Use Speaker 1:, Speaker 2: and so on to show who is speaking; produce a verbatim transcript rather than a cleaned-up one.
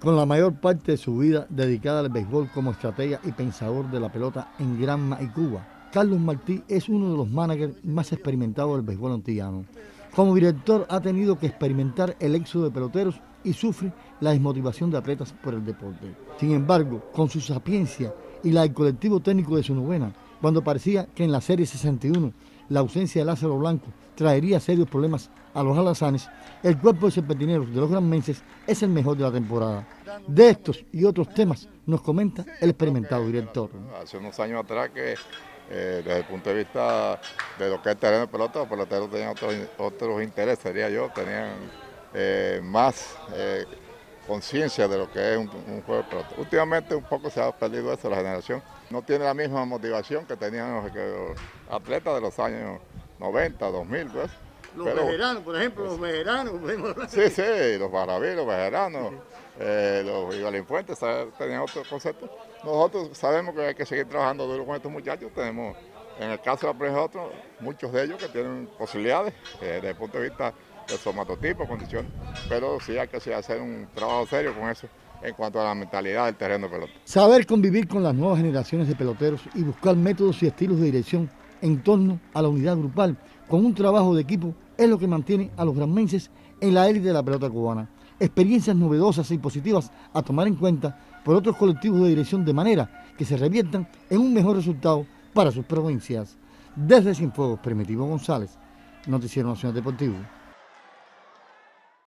Speaker 1: Con la mayor parte de su vida dedicada al béisbol como estratega y pensador de la pelota en Granma y Cuba, Carlos Martí es uno de los managers más experimentados del béisbol antillano. Como director ha tenido que experimentar el éxodo de peloteros y sufre la desmotivación de atletas por el deporte. Sin embargo, con su sapiencia y la del colectivo técnico de su novena, cuando parecía que en la serie sesenta y uno la ausencia de Lázaro Blanco traería serios problemas a los alazanes, el cuerpo de serpentineros de los granmenses es el mejor de la temporada. De estos y otros temas nos comenta el experimentado director.
Speaker 2: Hace unos años atrás que eh, desde el punto de vista de lo que es el terreno de pelota, los peloteros tenían otros, otros intereses, diría yo, tenían eh, más eh, conciencia de lo que es un, un juego de pelota. Últimamente un poco se ha perdido eso, la generación no tiene la misma motivación que tenían los, que los atletas de los años noventa, dos mil, pues.
Speaker 1: Los Pero, vejeranos, por ejemplo, los vejeranos.
Speaker 2: Sí, sí, los barrabí, los vejeranos, eh, los Ibalín Fuentes tenían otro concepto. Nosotros sabemos que hay que seguir trabajando duro con estos muchachos. Tenemos, en el caso de la prensa, otros, muchos de ellos que tienen posibilidades eh, desde el punto de vista de somatotipo, condiciones. Pero sí hay que hacer un trabajo serio con eso en cuanto a la mentalidad del terreno de pelota.
Speaker 1: Saber convivir con las nuevas generaciones de peloteros y buscar métodos y estilos de dirección en torno a la unidad grupal con un trabajo de equipo es lo que mantiene a los granmenses en la élite de la pelota cubana. Experiencias novedosas y positivas a tomar en cuenta por otros colectivos de dirección de manera que se reviertan en un mejor resultado para sus provincias. Desde Cienfuegos, Primitivo González, Noticiero Nacional Deportivo.